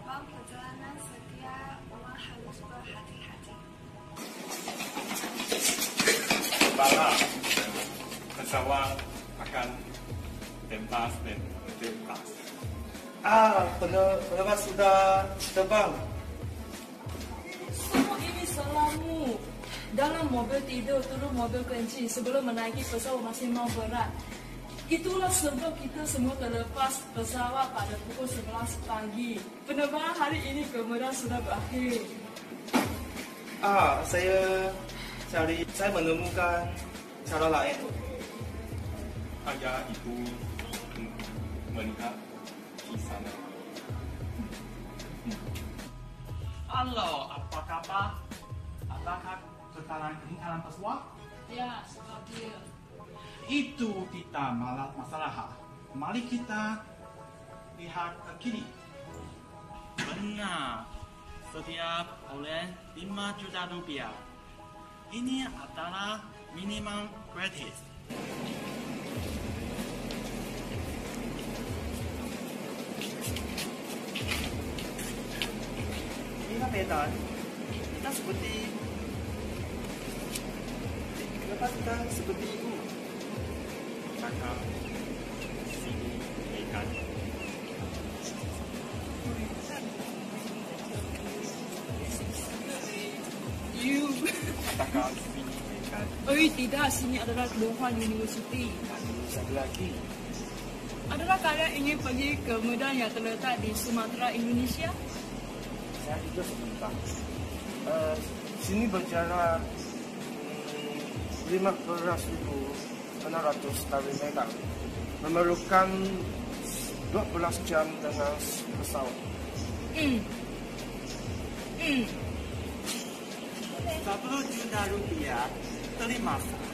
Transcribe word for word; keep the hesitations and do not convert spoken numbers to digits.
Dalam perjalanan setia, orang harus berhati-hati. Bala pesawat akan tembak dan tembak. Ah, penerbang sudah terbang. Semua ini salahmu. Dalam mobil tidur, turun mobil kencing sebelum menaiki pesawat masih mau berat. Itulah sebab kita semua terlepas pesawat pada pukul sebelas pagi. Penerbangan hari ini kemudian sudah berakhir. Ah, saya cari, saya menemukan cara lain. Ayah ibu melihat di sana. Halo, apa kabar? Apakah sekarang ketinggalan pesawat? Ya, stabil. Itu tidak malah masalah. Mari kita lihat ke kiri. Benar, setiap oleh lima juta rupiah. Ini adalah minimum gratis. Inilah medan. Kita seperti Kenapa kita seperti itu? Kakak sini ikan. You. Kakak sini ikan. Oh tidak, sini adalah Luohan University. Satu lagi. Adakah kalian ingin pergi ke Medan yang terletak di Sumatera, Indonesia? Saya juga sebentar. Uh, sini berjarak hmm, lima belas ribu enam ratus kilometer. Memerlukan dua belas jam dengan pesawat. Hmm. Hmm. Sepuluh juta rupiah, terima kasih.